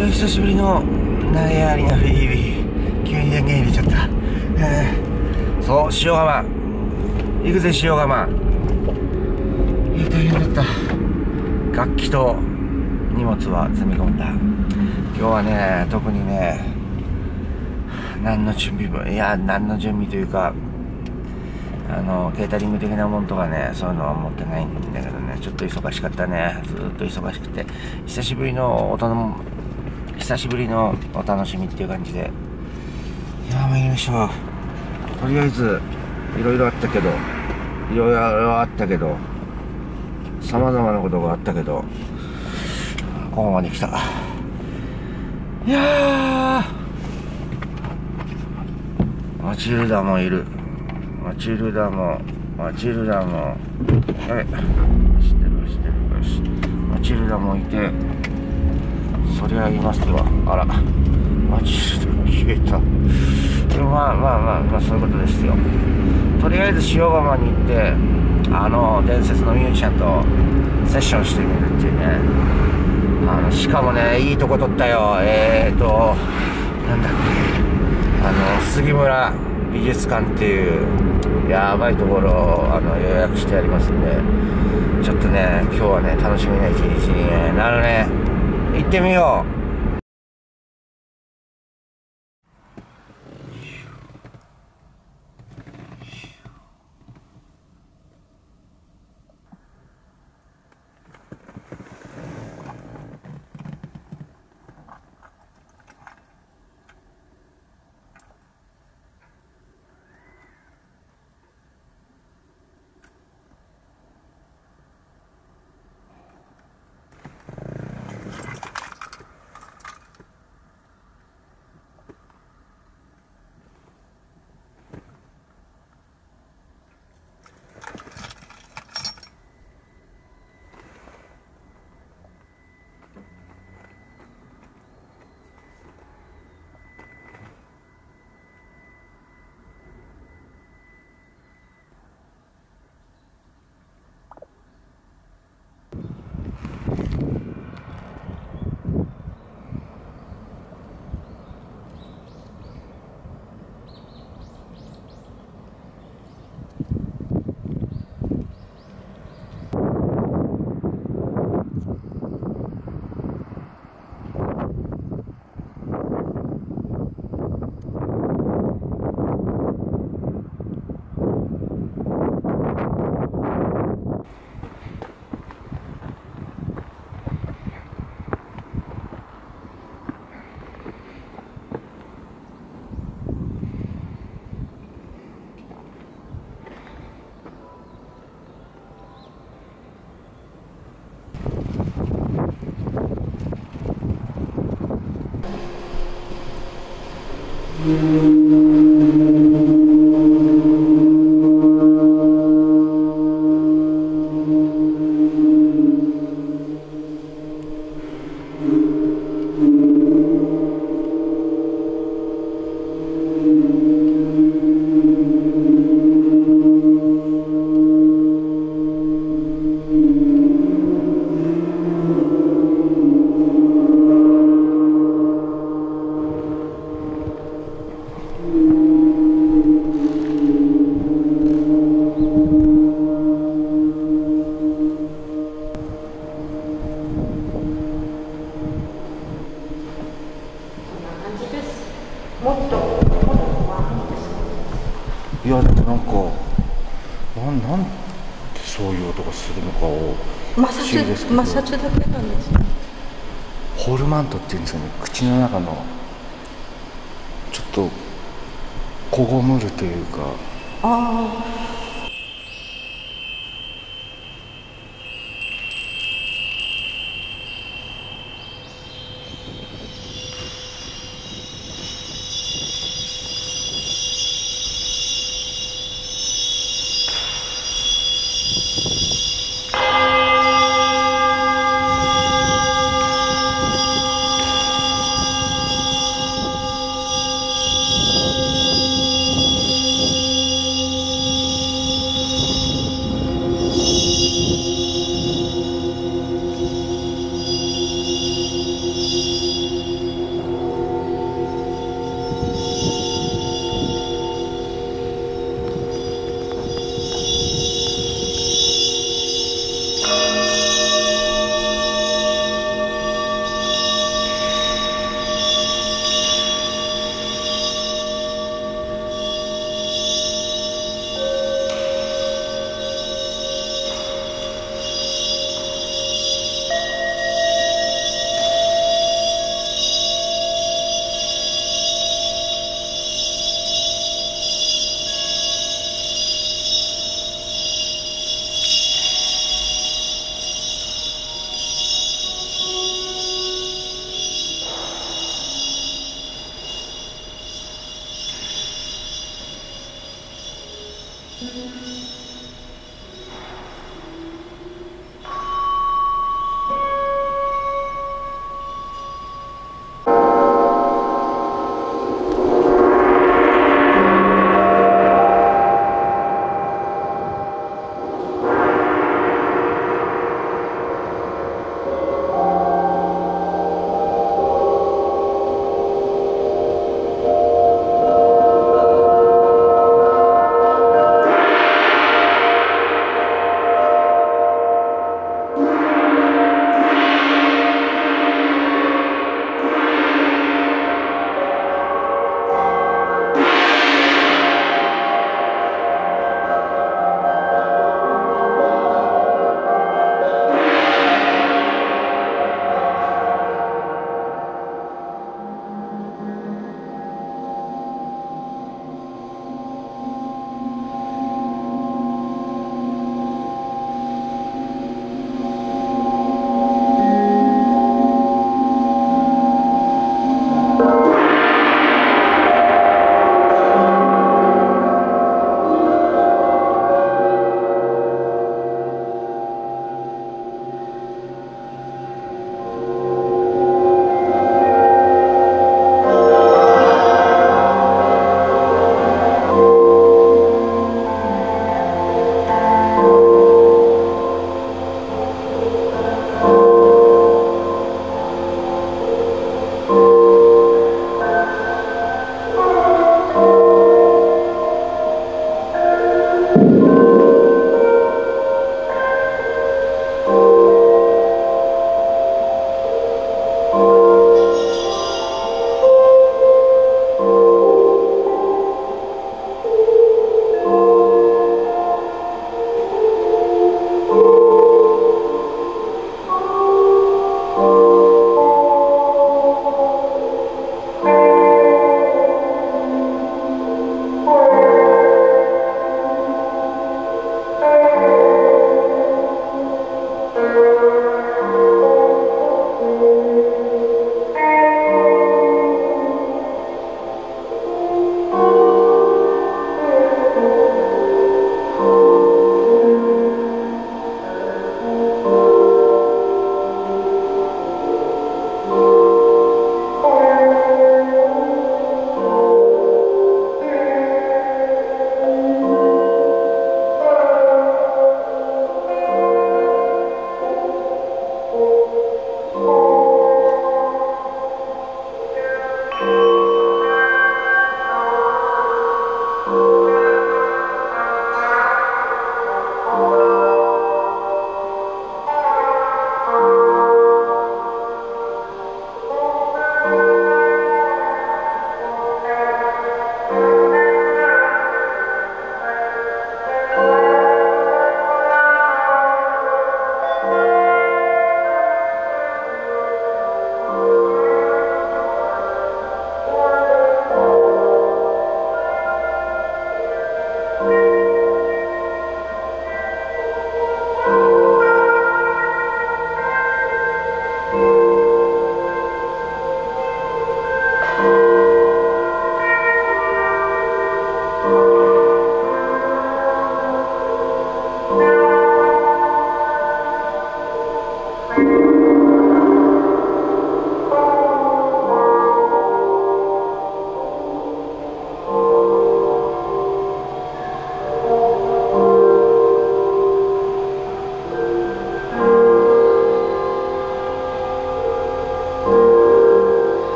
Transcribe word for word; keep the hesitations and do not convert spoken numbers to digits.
や、久しぶりの投げやりなフィービー。急に電源入れちゃった。えー、そう、塩釜。行くぜ、塩釜。いや、大変だった。楽器と荷物は積み込んだ。今日はね、特にね、何の準備も、いや、何の準備というか、あの、ケータリング的なもんとかね、そういうのは持ってないんだけどね、ちょっと忙しかったね。ずっと忙しくて、久しぶりの音の、久しぶりのお楽しみっていう感じで。いやー、参りましょう。とりあえず、いろいろあったけど、いろいろあったけど、様々なことがあったけど、ここまで来た。いやー、マチルダもいる。マチルダも、マチルダも、え、知ってる知ってるよし。マチルダもいて、そりゃいますわ。あら、マチルダが消えた。まあまあまあまあ、そういうことですよ。とりあえず塩釜に行って、あの伝説のミュージシャンとセッションしてみるっていうね。あのしかもね、いいとこ取ったよ。えーとなんだっけ、あの杉村美術館っていうやばいところをあの予約してありますんで、ちょっとね、今日はね、楽しみな一日に、ね、なるね。行ってみよう。いや、でもなんかなん、なんでそういう音がするのかを摩擦、摩擦だけなんですね。 ホルマントっていうんですかね、口の中のちょっとこごむるというか。 ああ。